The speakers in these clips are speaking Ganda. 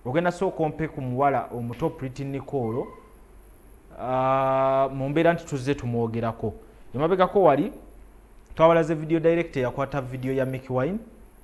ogenda sooka ompe ku muwala omuto Pretty Nicole mu mbeera nti tuzze tumwogerako. Emabegako wali twabalaze video director yakwata video ya Mickey Wine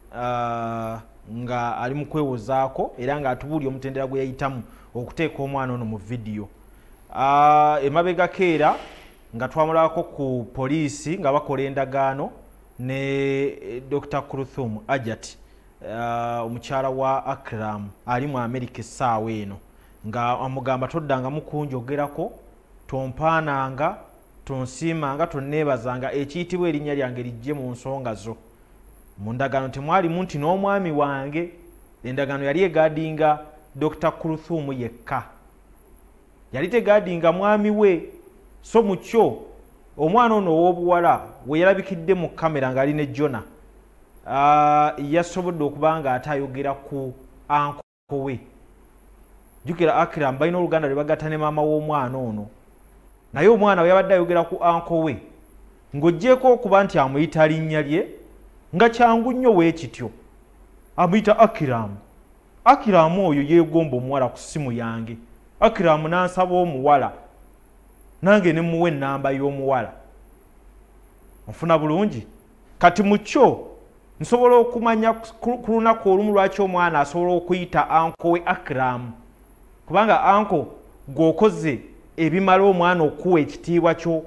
nga ali mu kwewozaako era nga atubuulya omutendera gwe yayitamu okuteeka omwana ono mu video. Emabegako era nga twamulabako ku poliisi nga bakola endagaano ne Dr. Kuruthum Ajat omukyala wa Akram ali mu America essaawa eno nga amugamba toddanga mukunjogerako tompaananga tonsiimanga tonneebazanga ekiyitibwa erinnya lyange lijje mu nsonga zo. Mu ndagaano temwalimu nti n'omwami wange. Endagaano yali egaadinga Dr. Kuruthum yekka, yali tegaadinga mwami we. So mu kyo omwana ono ow'obuwala we yalabikidde mu kamera ng'ali ne Jona yasobodde okuba nga ate ayogera ku anko we. Jjukira Akram balina oluganda lwe bagatta ne maama w'omwana ono, naye omwana we yabadde ayogera ku anko we ng'oggyeko okuba nti amuyita linnya lye nga kyangu nnyo weekityo, amuyita Akram. Akram oyo yeegomba omuwala ku ssimu yange. Akram n'ansaba omuwala nange ne muwe ennamba y'omuwala. Nfuna bulungi? Kati mu kyo nsobola okumanya ku lunaku olumu lwaki omwana asobola okuyita anko we Akram, kubanga anko gw'okoze ebimala omwana okuwa ekitiibwa kyo.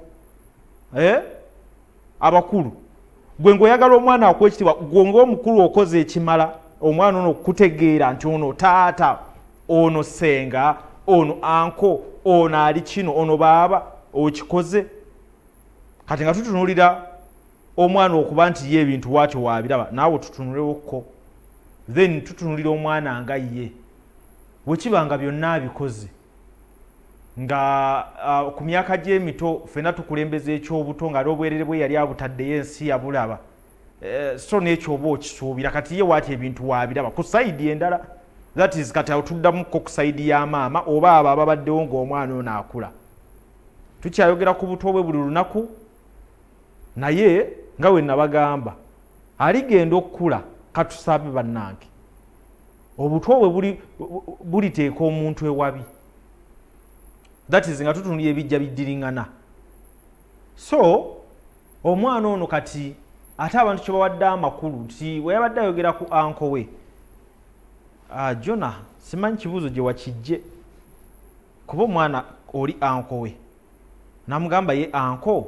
Abakulu gwe ng'oyagala omwana akuwa ekitiibwa, gwe ng'omukulu okoze ekimala omwana ono okutegeera nti ono taata, ono senga, ono anko, ono ali kino, ono baaba, okikoze. Kati nga tutunulira omwana okuba nti ye ebintu waakyo wabiraba, naawe tutunulewokko, then tutunulira omwana nga ye bwekibanga byonna abikoze nga ku myaka gy'emito ffenna tukulembeza ekyobuto nga n'obwerere bwe yali abutaddeyo ensi yabulaba. So n'ekyo oba okisuubira, kati ye waati ebintu wabiraba ku sayidi endala. That is kati otuddamuko ku sayidi ya maama oba abo ababaddewo ng'omwana ono akula. Tukyayogera ku buto bwe buli lunaku, naye nga we nabagamba aligenda okukula. Katusabe bannange obuto bwe buliteeka omuntu ewabi. That is nga tutunulira ebijja biddiringana. So omwana ono kati ate abantu kye bawadde amakulu nti we yabadde ayogera ku anko we. Jona simanyi kibuuzo gye wakijje kuba omwana oli anko we. Namugamba ye anko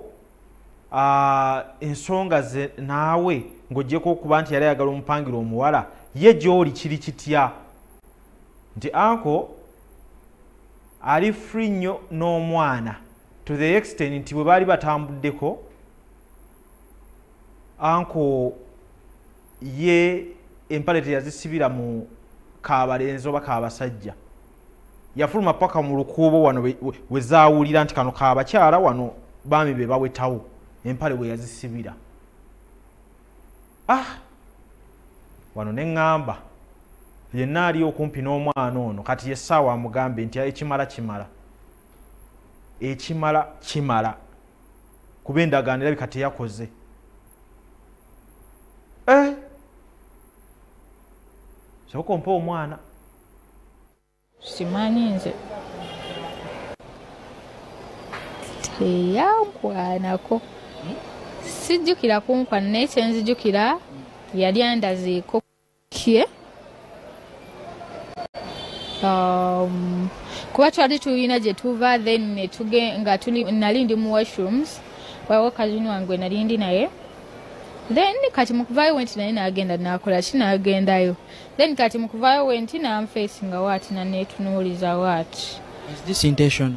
ensonga ze naawe ng'oggyeko okuba nti yali ayagala omupangira omuwala, ye gy'oli kiri kitya? Nti anko ali free nnyo n'omwana to the extent nti bwe baali batambuddeko anko ye empale teyazisibira mu kaabalenzi oba kaabasajja, yafuluma paka mu lukuubo wano we zaawulira nti kano kaabakyala wano baami be bawetawo, empale we yazisibira. Wano ne ŋŋamba yenna ali okumpi n'omwana ono kati yessaawa amugambe nti ekimala kimala, ekimala kimala, kuba endagaano erabika teyakoze. Sooka ompe omwana. Simanyi nze teyankwanako, sijjukira kunkwana naye kyenzijjukira yali andazeeko kye. Kuba twali tulina gye tuva then nga nali ndi mu washrooms waliwo kazini wange nali ndi naye, then kati mukuvaayo wenti naye n'agenda n'akola ki n'agendayo, then kati mukuvaayo wenti n'amfeesinga waati naneetunuuliza waati. Is this intentional?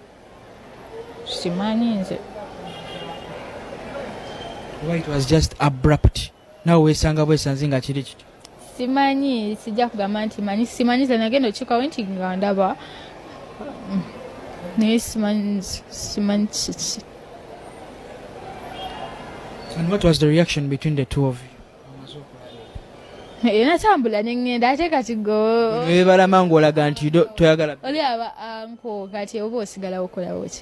Simanyi nze. Why it was just abrupt? Nawe weesanga bwesanze nga kiri kityo? Simanyi, sijja kugamba nti manyi, simanyi ze nagenda okikkawo nti nga ndaba naye simanyi kiki. And what was the reaction between the two of you? Natambula neŋŋenda ate kati go weebalama ng'olaga nti toyagala. Oli aba anko kati oba osigala okolawo ki?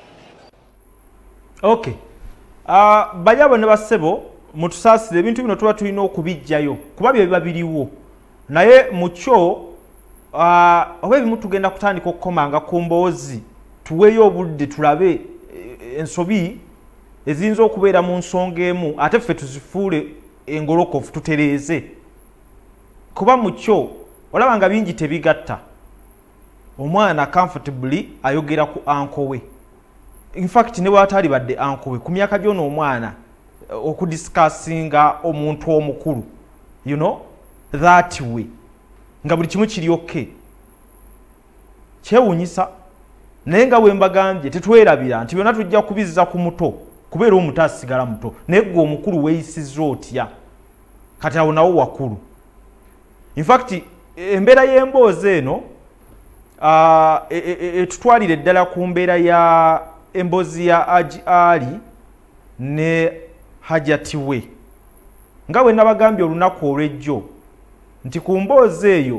Okay. Bajabo ne bassebo mutusaasire ebintu bino tuba tulina okubijjayo kuba bye biba biriwo, naye mu kyo oba ebimu tugenda kutandika okukomanga ku mboozi tuweeyo obudde tulabe ensobi eziyinza okubeera mu nsonga emu ate ffe tuzifuule engolokofu tutereeze kuba mu kyo olaba nga bingi tebigatta omwana comfortably ayogera ku anko we infact ne bw'ataali badde anko we ku myaka gy'ono omwana okudiscussinga omuntu omukulu you know that way nga buli kimu kiri okay kyewunyisa naye nga wembagambye tetwerabira nti byonna tujja kubizza ku muto kubeera omuto asigala muto naye gwe omukulu weeyisizza otya kati awo nawo wakulu infact embeera y'emboozi eno etutwalire ddala ku mbeera ya emboozi ya Haji Ali ne Hajati we nga bwe nabagambye olunaku olw'ejjo nti ku mboozi eyo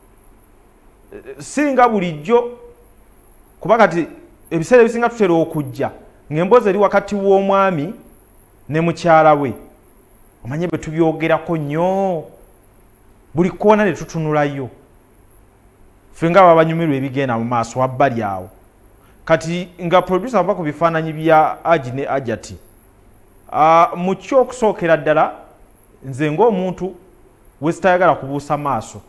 singa bulijjo kuba kati ebiseera ebisinga tutera okujja ng'emboozi eri wakati w'omwami ne mukyala we omanye bwe tubyogerako nnyo buli koona ne tutunulayo ffe nga babanyumirwa ebigenda mu maaso wabbali awo kati nga producer ava ku bifaananyi bya Haji ne Hajati mu kyo okusookera ddala nze ng'omuntu wesitayagala kubuusa maaso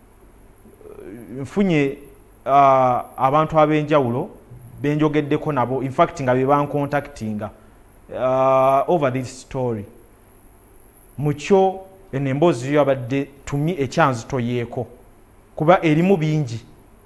nfunye abantu ab'enjawulo benjogeddeko nabo infact nga be bancontactinga over this story mu kyo eno emboozi yabadde tumi ekyanzitoyeeko kuba erimu bingi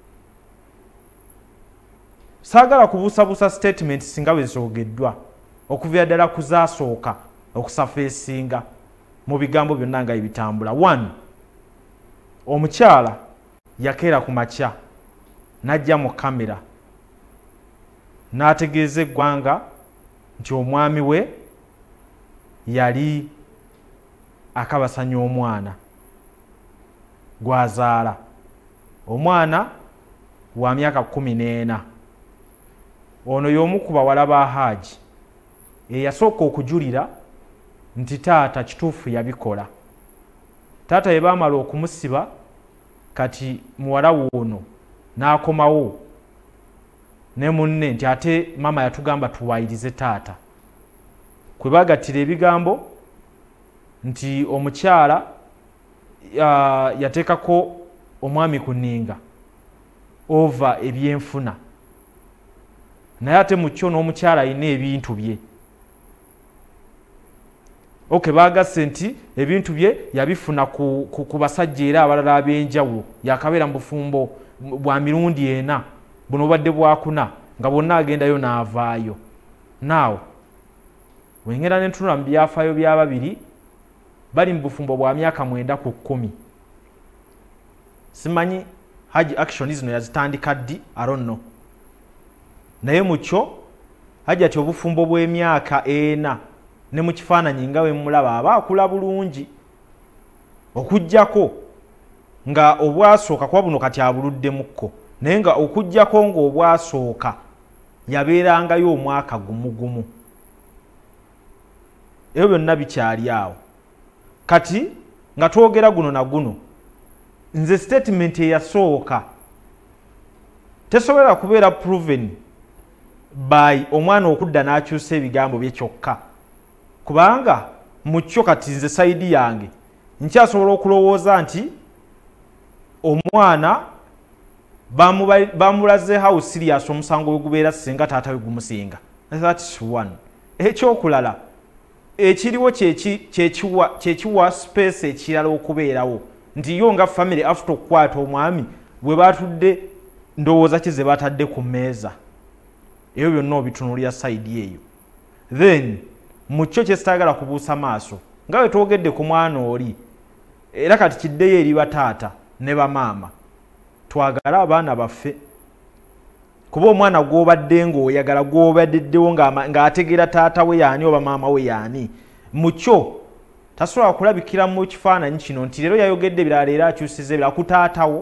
saagala kubuusabuusa statement singa bwe zoogeddwa okuviira ddala ku zaasooka okusafeesinga mu bigambo byonna nga ebitambula 1 omukyala yakeera ku makya n'ajja mu kamera n'ategeeza eggwanga nti omwami we yali akabasanya omwana gwazaala omwana wa myaka 14 ono y'omu ku bawala ba Haji eyasooka okujulira nti taata kituufu yabikola taata ye baamala okumusiba kati muwala wuno n'akomawo ne munne nti ate mama yatugamba tuwaayirize taata kwe bagattira ebigambo nti omukyala yateekako omwami ku nninga ova ebyenfuna naye ate mu kyo n'omukyala alina ebintu bye okay baagasse nti ebintu bye yabifuna ku basajja era abalala ab'enjawulo yakabeera mu bufumbo bwa mirundi ena buno obadde bwakuna nga bonna agendayo n'avaayo naawe wengera n'entunula mu byafaayo by'ababiri bali mu bufumbo bwa myaka 9 ku 10 simanyi Haji action zino yazitandika ddi aronno naye mu kyo Haji ati obufumbo bw'emyaka 4 ne mu kifaananyi nga we mulaba aba akula bulungi okujjako nga obwasooka kuba buno kati abuluddemukko naye nga okujjako ng'obwasooka yabeerangayo omwaka gumugumu ebyo byonna bikyali awo kati nga twogera guno na guno nze statement eyasooka tesobola kubeera proven by omwana okudda n'akyusa ebigambo bye kyokka kubanga mu kyo kati nze sayidi yange nkyasobola okulowooza nti omwana bamulaze how serious omusango we gubeera singa taata we gumusinga. That's one. Ekyokulala ekiriwo kyekiwa space ekirala okubeerawo nti yo nga family after okukwata omwami bwe batudde ndowooza ki ze batadde ku mmeeza ebyo byonna obitunulira side eyo. Then mu kyo kyesitaagala kubuusa maaso nga bwe twogedde ku mwana oli era kati kiddeyo eri bataata ne bamaama twagala abaana baffe kuba omwana gw'obadde ng'oyagala gw'obaddewo ng'ategeera taata we yaani oba maama we yaani mu kyo tasobola kulabikira mu kifaananyi kino nti leero yayogedde birala leero akyusiza ebirala ku taatawo.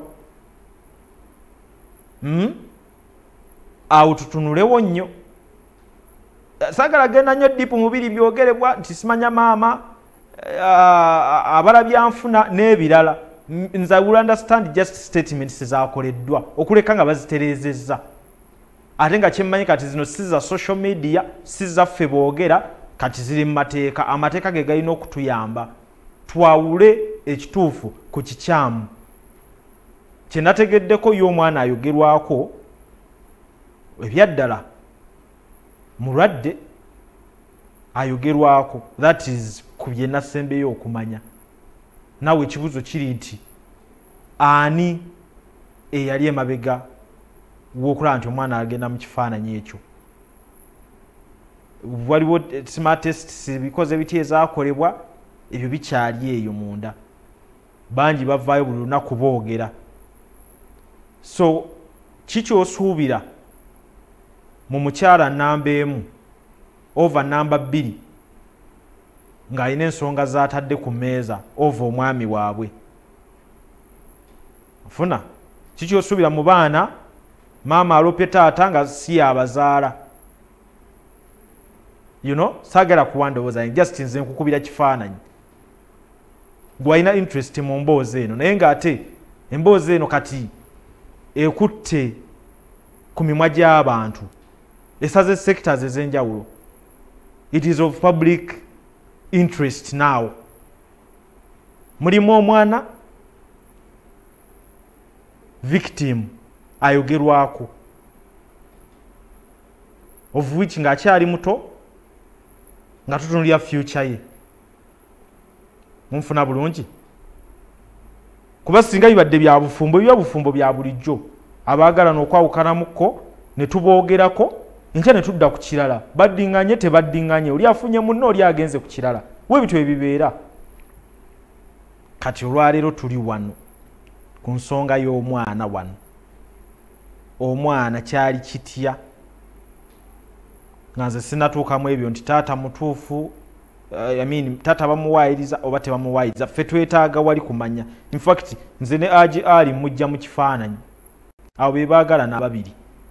Awo tutunulewo nnyo saagala genda nnyo dipu mubiri byogerebwa nti simanya maama abala byanfuna n'ebirala nza will understand just statements zakoleddwa okuleka nga baziterezezza ate nga kyemmanyi kati zino si za social media si zaffe boogera kati ziri mu mateeka amateeka ge galina okutuyamba twawule ekituufu ku kikyamu kye nategeddeko y'omwana ayogerwako ebyaddala mulwadde ayogerwako that is ku bye nasembeyo okumanya nawe ekibuzo kiri nti ani eyali emabega w'okulaba nti omwana agenda mu kifaananyi ekyo waliwo smart tests bikoze biti ezaakolebwa ebyo bikyali eyo munda bangi bavaayo buli lunaku boogera so kikyosuubira mu mukyala namba emu over namba 2 ng'alina ensonga zaatadde ku mmeeza ova omwami waabwe funa kikyosuubira mu baana maama alopye taata nga si abazaala saagala kuwandowooza just nze nkukubira kifaananyi gwalina interest mu mboozi eno naye ng'ate emboozi eno kati ekutte ku mimwa gy'abantu esaze sectors ez'enjawulo it is of public interest now mulimu omwana victim ayogerwako of which ng'akyali muto nga tutunulira future ye munfuna bulungi kuba singa bibadde bya bufumbo bya bulijjo abaagala n'okwawukanamuko ne tuboogerako enkya ne tudda ku kirala baddiŋŋanye tebaddiŋŋanye oli afunye munno oli agenze ku kirala we bityo ebibeera kati olwaleero tuli wano ku nsonga y'omwana wano omwana kyali kitya nga nze sinatuukamu ebyo nti taata mutuufu taata bamuwaayiriza oba tebamuwaayiriza ffe twetaaga wali kumanya infact nze ne agi ali mujja mu kifaananyi abo be baagala n'ababiri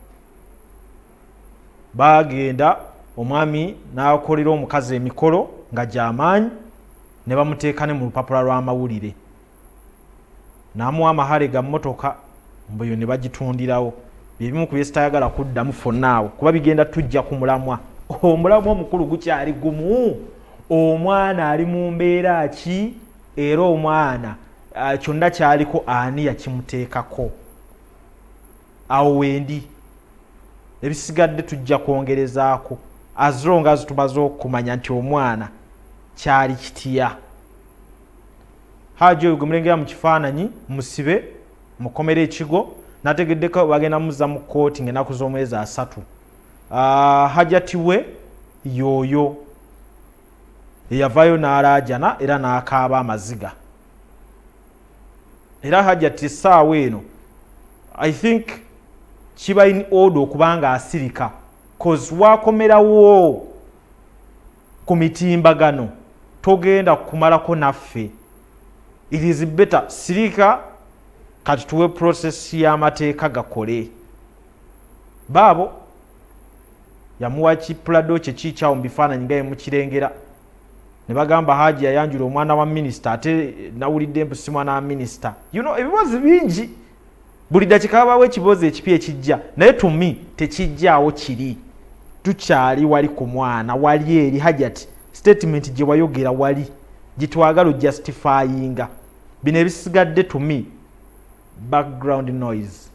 baagenda omwami n'akolera omukazi emikolo nga gy'amaanyi ne bamuteeka ne mu lupapula lw'amawulire n'amuwa amahale ga mmotoka mbuyo ne bagitundirawo byebimu ku byesitayagala kuddamu fonnaawo kuba bigenda tujja ku mulamwa omulamwa omukulu gukyali gumu omwana ali mu mbeera ki era omwana kyonna kyaliko ani yakimuteekako awo wendi ebisigadde tujja kwongerezaako as long as tumaze okumanya nti omwana kyali kitya hajo gwe mulengera mu kifaananyi musibe mukomera ekigo nategeddeko bagenda muzza mu kooti ng'ennaku z'omwezi 3 hajati we yooyo eyavaayo n'alaajana era n'akaaba amaziga era hajati essaawa eno I think kiba in order okubanga asirika cause wakomerawo ku mitimbagano togenda kumalako naffe it is better sirika kati tuwe process y'amateeka gakole baabo yamuwa kipulado kye kiikyawo mu bifaananyi nga mukirengera ne bagamba Haji yayanjula omwana wa minisita ate nawulidde mpusi mwana wa minisita ebibozi bingi buli dakika babaawo ekibozi ekipya ekijja naye tumi tekijjaawo kiri tukyali wali ku mwana wali eri hajati statement gye wayogera wali gitwagala ojustifyinga bino ebisigadde tumi background noise